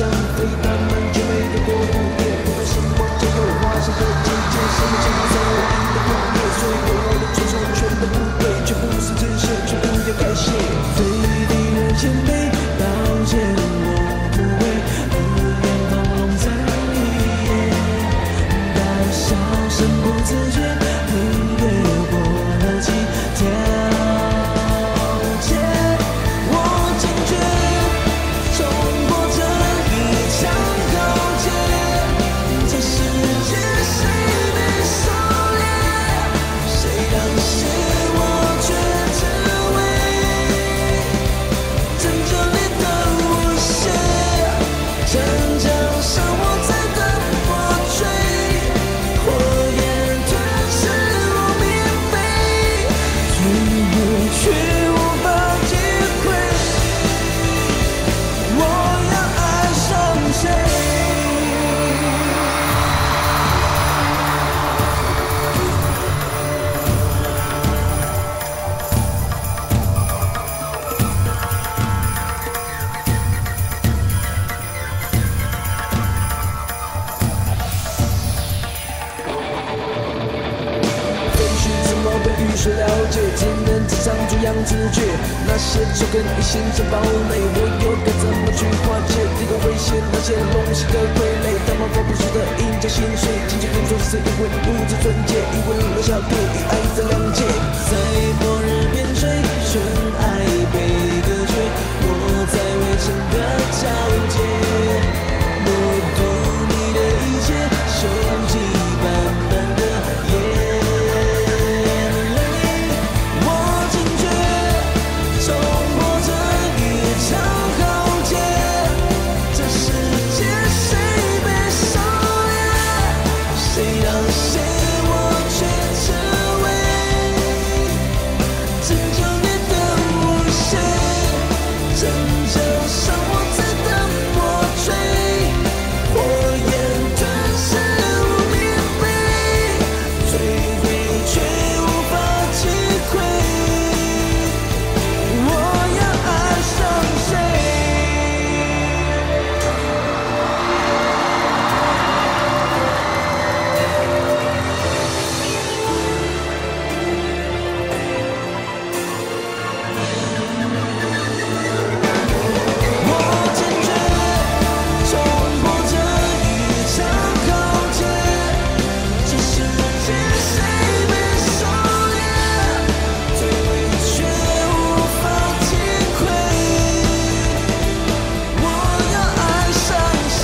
想飞，他们却没得过不变。不管什么叫做花香的季节，什么叫做我赢的破灭，所以我的承受全都不对，全部是真实，全部要改写。非敌人谦卑，道歉我不会，不愿放纵在你眼，大笑声不自觉，会越过了几条街。我坚决冲破这一场浩劫，这世界谁被狩猎？谁当时我却只为拯救你的我血，逞强伤我在等我追，火焰吞噬我棉被，最后却无法击溃。我要爱上谁？废墟怎么被雨水了解？只能只唱出样子诀。那些仇恨已形成堡垒，我又该怎么去化解？敌人危险，那些东西的傀儡，他们发不出的鹰叫薪水，紧紧跟随是因为物质纯洁，因为留下对与爱的谅解。在末日边陲，纯爱被隔绝，我在围城的交界，默读你的一切，收集斑斑的眼泪。我坚决冲破这一场浩劫，这世界谁被狩猎？谁让谁我却只为拯救你的我血，逞强伤我在等我追，火焰吞噬我棉被，摧毁却无法击溃。我要爱上谁？我坚决冲破这一场浩劫，这世界谁被狩猎？最后却无法击溃。我要爱上谁？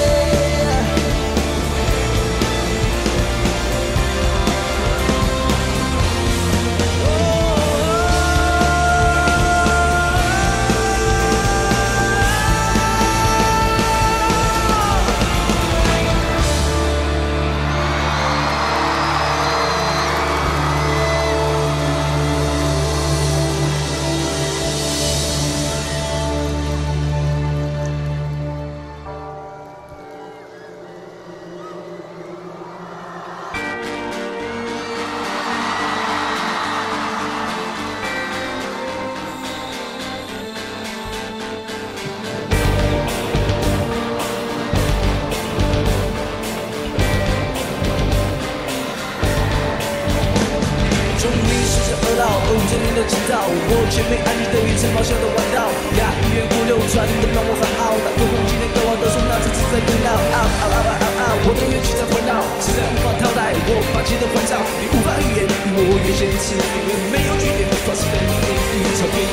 终于实现而到，坚定的制造，我却没按你的预测咆哮的弯道，呀，音乐不流传的让我很懊恼，多空今天高傲的说那这次在更闹，我的乐器在环绕，实在无法淘汰，我放弃的欢笑，你无法预言，与我越坚持，因为没有据点，放肆的你与草原，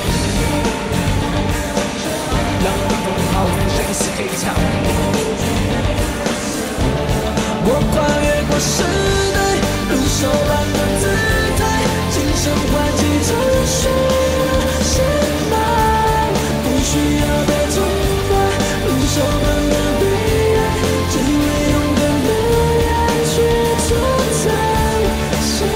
让冰封好像一丝黑潮，我跨越过时代，如手般的姿态，今生换几场雪显白，不需要的崇拜，如手般的对爱，只为勇敢的爱去主宰谁？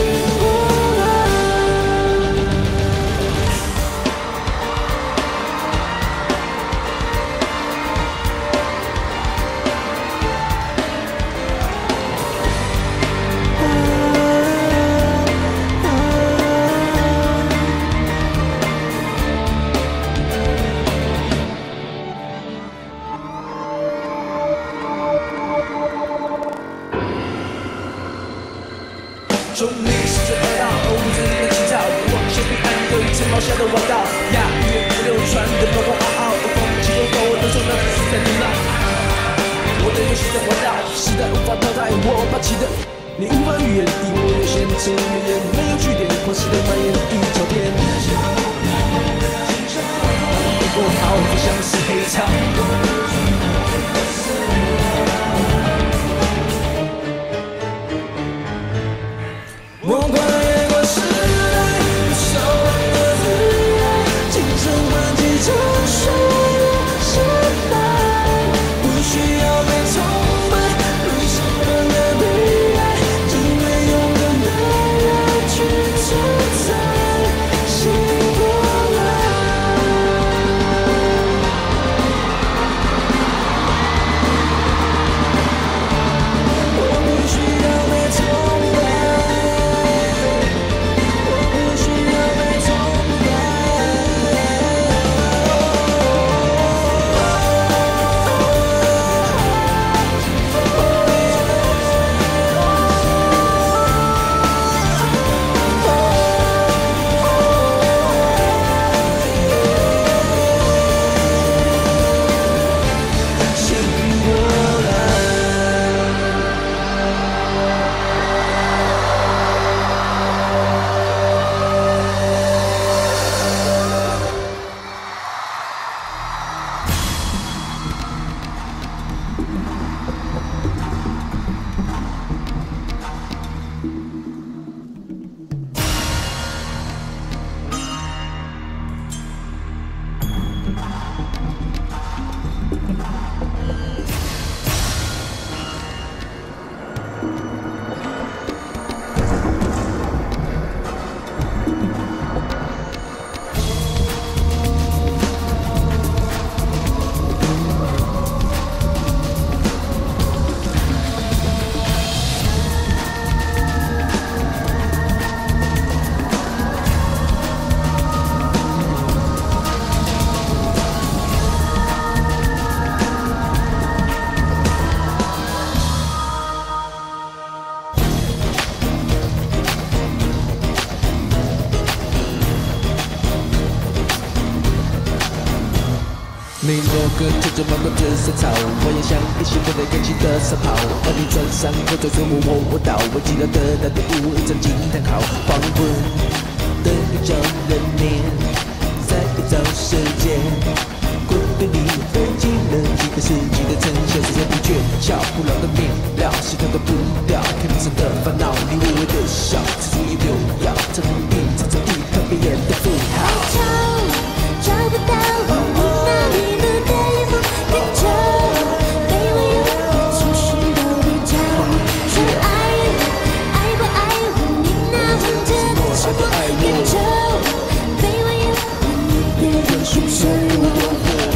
的王道呀，音乐流传的包括嗷嗷的风，气候和我都说那是在热闹。我的游戏在活到，时代无法淘汰我霸气的，你无法预言，敌我有限制语言，没有据点，狂喜的蔓延一条边。不过好不像是黑潮。我跨越过时代，守望的自由，精神换几成熟的时代，不需要被崇拜，路上的悲哀，只为勇敢的人去承载，醒过来。我不需要被崇拜。你若跟着这漫步紫色草，我也像一袭飞得更轻的沙袍，而你穿上口罩中我到，我记得那第五一张惊叹号，黄昏的一张人面，在一造世界，过对你飞进了几个世纪的呈现，时间不倦，脚步老的面料，心跳的步调，天平上的烦恼，你微微的笑，此处也留要，这不必常常地特别演的符号。 找不到我哪里的地方，跟着被我有情绪都别找，说爱不爱我，你那混着的沉默，跟着被我有你的眼神我。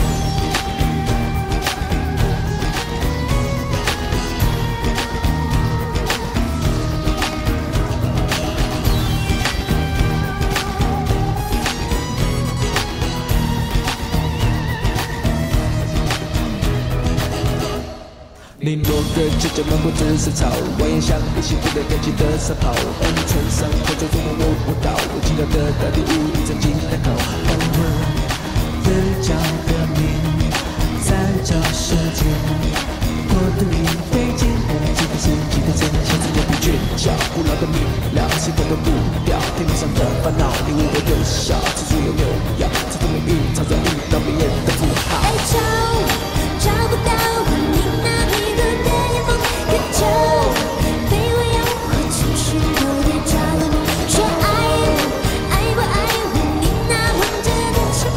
你若跟着这漫步紫色草，蜿蜒像一袭飞得更轻的沙袍，而你穿上口罩中我不到，我记得的大地无一张惊叹号，黄昏的角的面，在这世界，我的你飞进了几个世纪的真相，自由不倦，脚步老的明了，心跳的步调，天平上的烦恼，你无微的笑，此处有扭摇，这种命运藏着一道明艳的符号。 找不到我你哪里的巅峰，跟着被我诱惑，情绪都别着了迷，说爱不爱我，你那混着的沉默，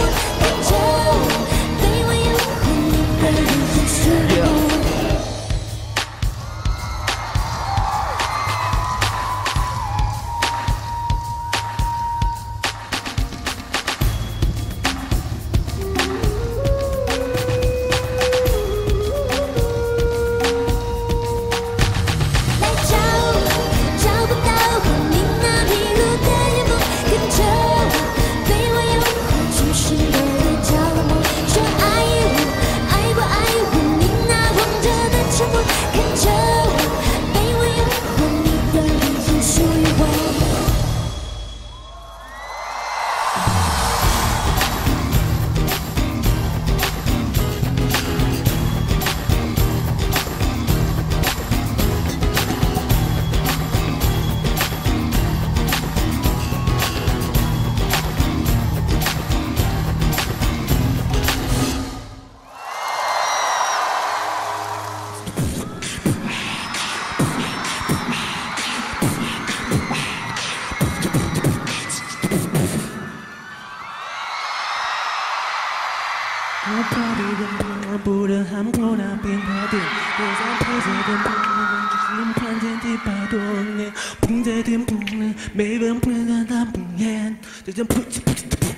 我怕别人不能喊我那边花店，我在陪着人不能就是盼天地百多年，碰在天不能，没人不能他不演，这样扑叽扑叽扑。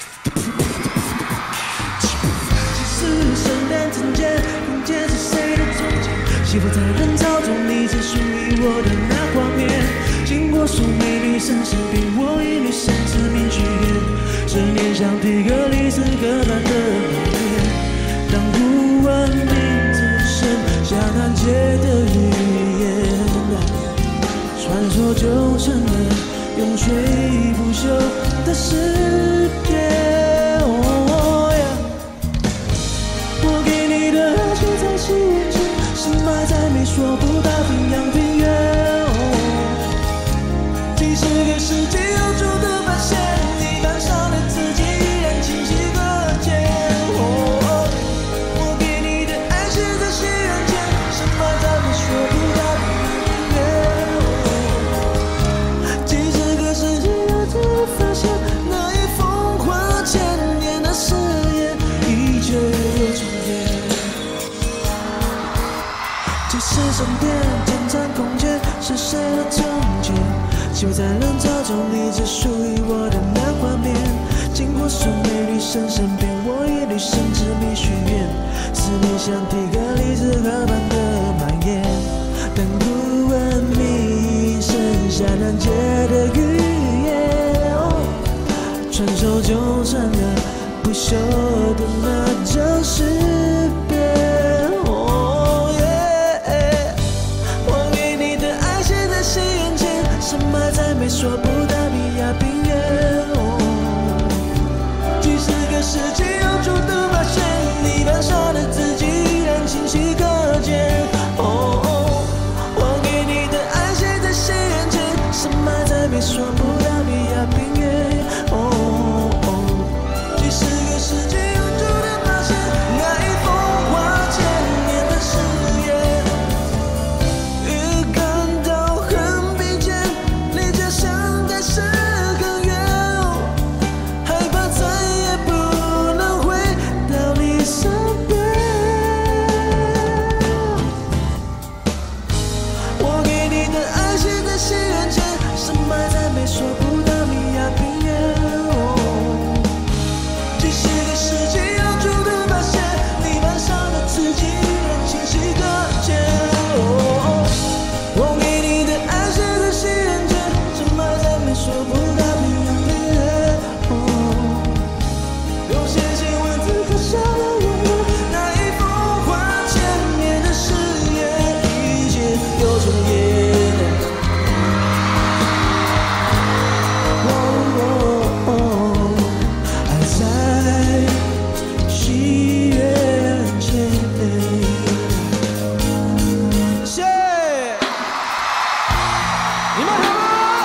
几时圣诞正见，碰见是谁的中间？幸福在人潮中，你只属于我的那画面。经过数美女生身边，我以女生之名许愿，思念像第个历史课本的画面。当不问名字剩下难解的语言，传说就成了永垂不朽的诗篇。哦呀，我给你的爱就在心眼前，深埋在没说不到平洋平原。几十个世纪有主的发现，你扮上的自己依然清晰可见。我给你的爱写在心眼前，深埋在没说不到平原。几十个世纪有主的发现，那已风华千年的誓言，依旧有重演。即使身边天占空间，是谁的终结？就在人潮中，你只属于我的那画面。经过数美女生身边，我以女生之名许愿，思念像第个历史课本的蔓延。但不问名，剩下难解的语言，传说就成了不朽的那张诗篇。深埋在没说不到米亚平原。几十个世纪有主的发现，你扮上的自己依然清晰可见。我给你的爱写在心眼前，深埋在没说不到米亚平原。几十个世纪有主的发现，那已风华千年的誓言。是更远，害怕再也不能回到你身边。我给你的爱写在心眼前，深埋在没说不到米亚平原。几十个世纪有主的发现，你扮上的自己依然清晰可见。我给你的爱写在心眼前，深埋在没说不到平洋平原。用写进文字刻下的永远，那已风华千年的誓言，一切又重演。爱在西元前。谢谢你们好吗？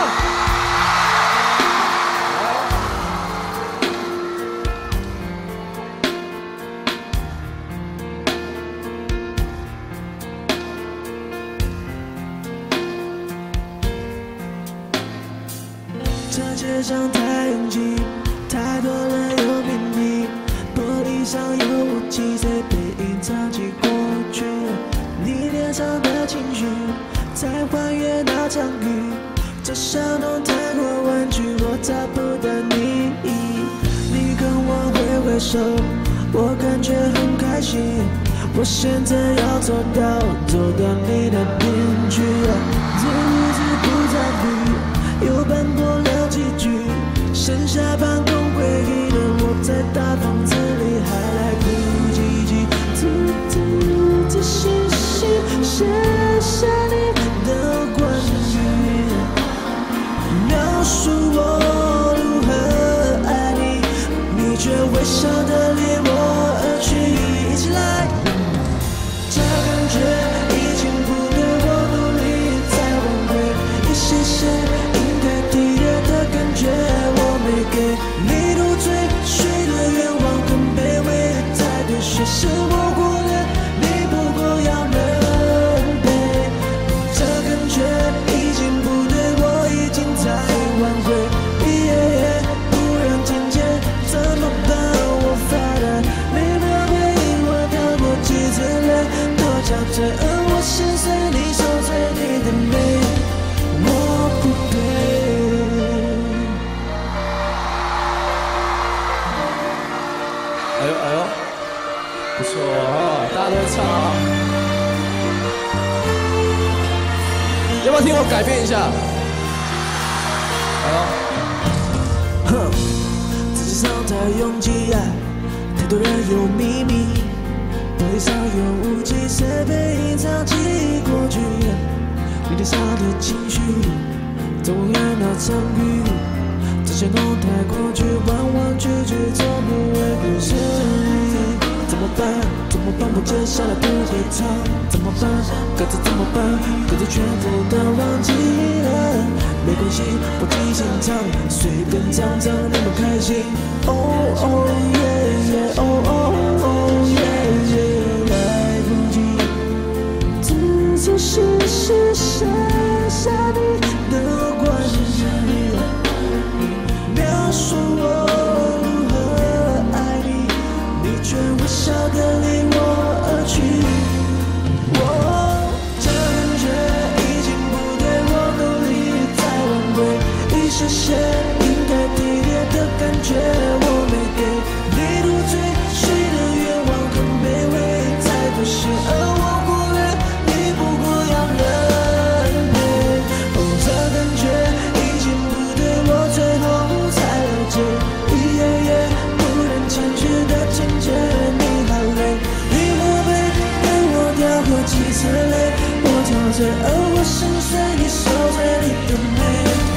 这街上太拥挤，太多人有秘密，玻璃上有雾气，在背影藏起过去。你脸上的情绪，在还原那场雨。这伤痛太过婉拒，我找不到你。你跟我挥挥手，我感觉很开心。我现在要走到你的边去。这日子不再绿，又搬过了几句，剩下半空回忆的我，在大房子里还来不及字细细写下你的关于，描述我如何爱你，你却微笑的离我而去。一起来，这感觉已经不对，我努力在挽回一些些应该体贴的感觉，我没给你入赘，许的愿望更卑微，才对，却是我忽略，你不过要能陪。这感觉已经不对，我已经在挽回，不然今天怎么办？我发呆， 哎呦哎呦，不错啊，大家都会唱啊。要不要听我改变一下？哎呦，哼，自己上台拥挤爱，太多人有秘密，玻璃上有雾气，谁被隐藏起过去？你脸上的情绪，总让那场雨。 这些弄太过去，弯弯曲曲，从不会不是你。怎么办？怎么办？我接下来不会唱，怎么办？歌词怎么办？歌词全部都忘记了，没关系，我即兴唱，随便唱唱，你们开心。哦哦耶耶，哦哦哦耶耶，来不及，自从是剩下你的关系。 描述我如何爱你，你却微笑地离我而去。这感觉已经不对，我努力在挽回，一实现应该体贴的感觉我没给。你入赘，许的愿望很卑微，才不行，而我忽略，你不过要人陪。这感觉已经不对，我最后。 不忍前去的情节，你好累，你我背，陪我掉过几次泪，我陶醉，而我心碎，你受罪，你的美。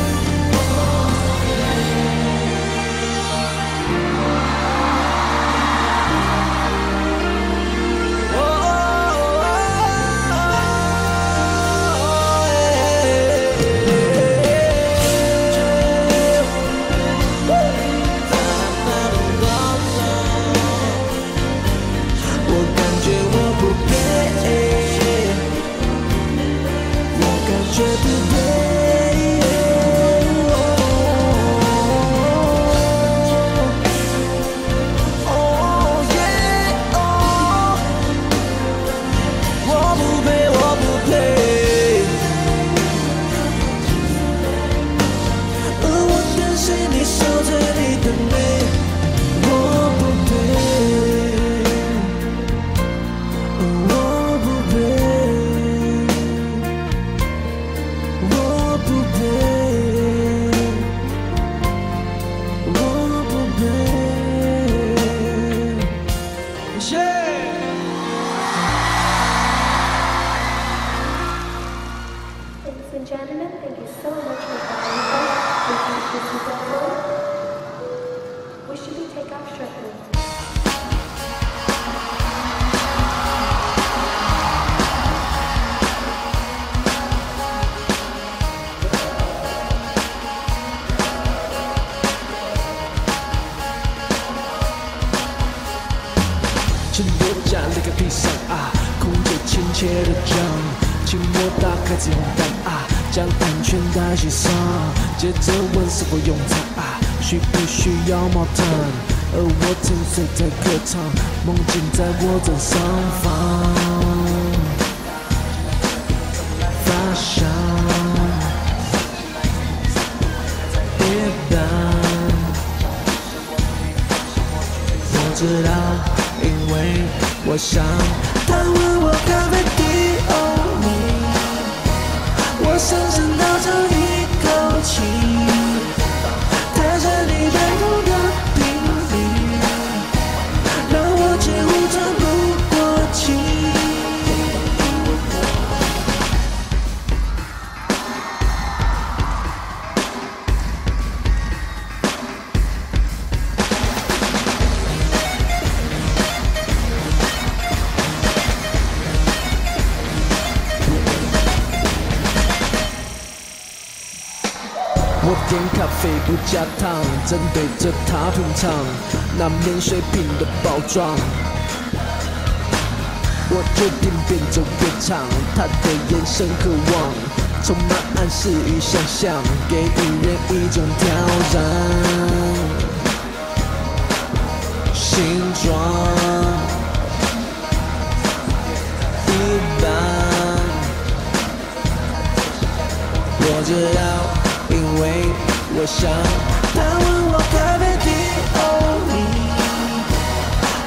请落架立刻闭上啊，空姐亲切的讲，请我打开自动挡啊，将安全带系上，接着问是否用餐啊，需不需要毛毯？而我沉睡在客场，梦境在我正上方发香，别担，我知道。 因为我想，他问我咖啡蒂欧尼，我深深倒抽一口气，带着你背后的频率，让我几乎喘不过气。 我点咖啡不加糖，正对着他品尝那免水瓶的包装。我决定边走边唱，他的眼神渴望，充满暗示与想象，给予人一种挑战。形状一般，我知道。 因为我想，他问我咖啡蒂欧尼，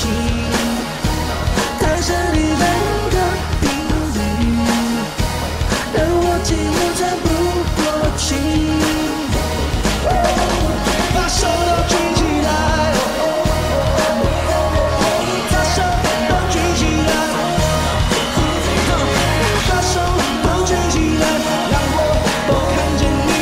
心，太深你们的频率，让我进入喘不过气。把手都举起来，把手都举起来，把手都举起来，让我都看见你。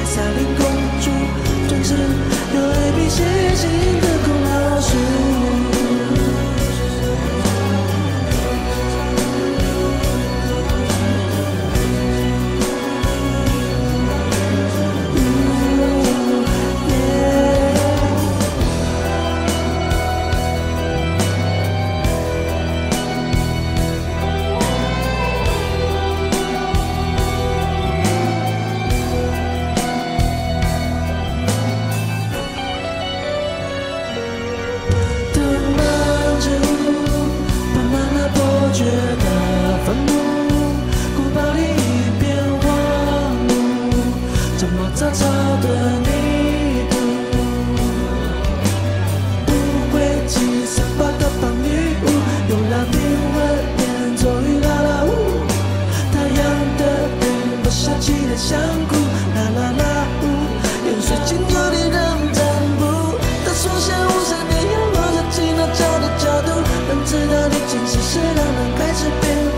有 ABC 型的空老鼠。 是让人开始变